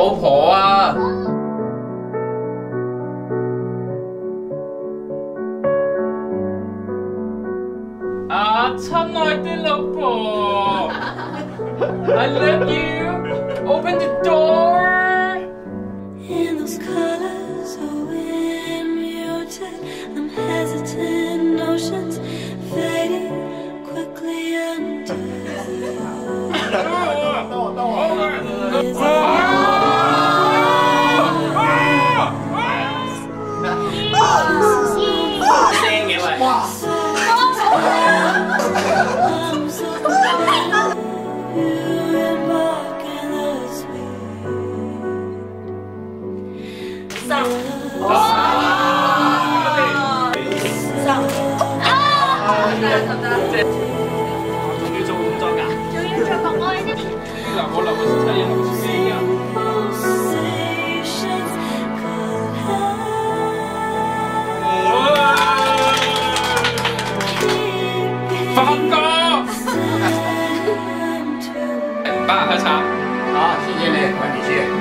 老婆啊！啊，親愛的老婆 ，I love you. Open the door. And those colors are muted. I'm hesitant, notions fading quickly into 爸，喝茶。 好，谢谢你，快点去。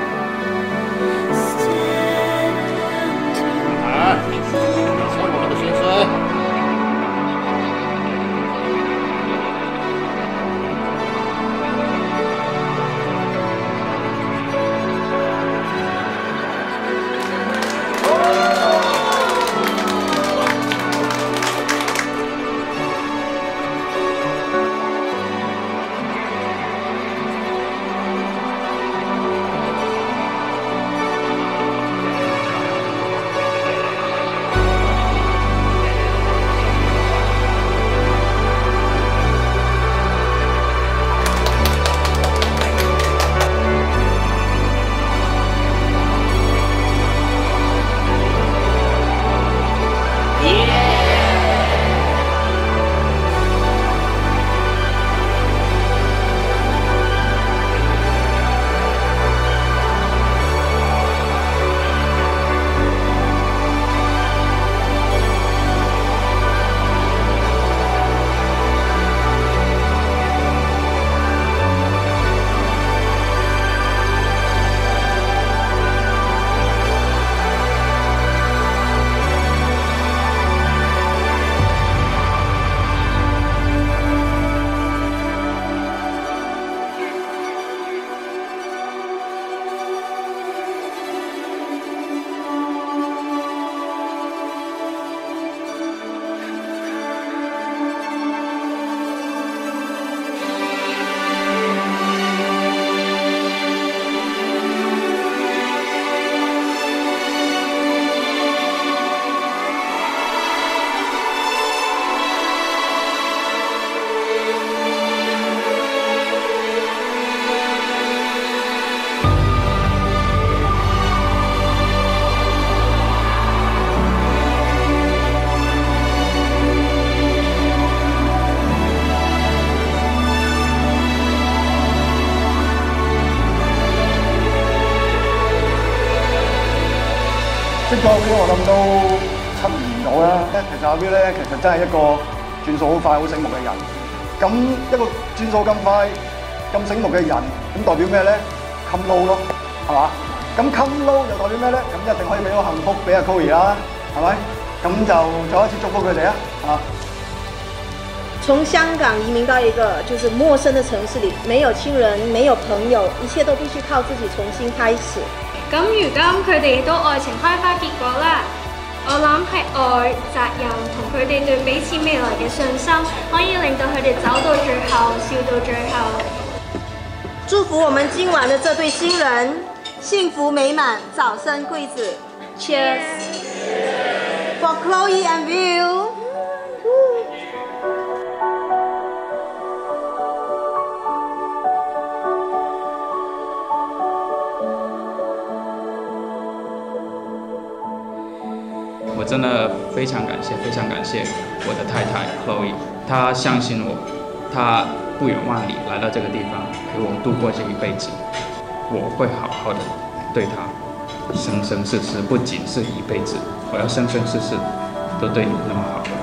啊，你说我们的先生。 識咗阿 Will 我諗都7年到啦。其實阿 Will 咧，其實真係一個轉數好快、好醒目嘅人。咁一個轉數咁快、咁醒目嘅人，咁代表咩咧 ？Come low 咯，係嘛？咁 come low 就代表咩咧？咁一定可以俾到幸福俾阿 Chloe 啦，係咪？咁就再一次祝福佢哋啊！啊！ 從香港移民到一個就是陌生的城市裡，沒有親人，沒有朋友，一切都必須靠自己重新開始。 咁如今佢哋都愛情開花結果啦，我諗係愛、責任同佢哋對彼此未來嘅信心，可以令到佢哋走到最後，笑到最後。 祝福我們今晚的這對新人幸福美滿，早生貴子。Cheers for Chloe and Will。 我真的非常感謝我的太太 Chloe， 她相信我，她不遠萬里來到這個地方陪我度過這一輩子，我會好好的對她，生生世世，不僅是一輩子，我要生生世世都對你那麼好。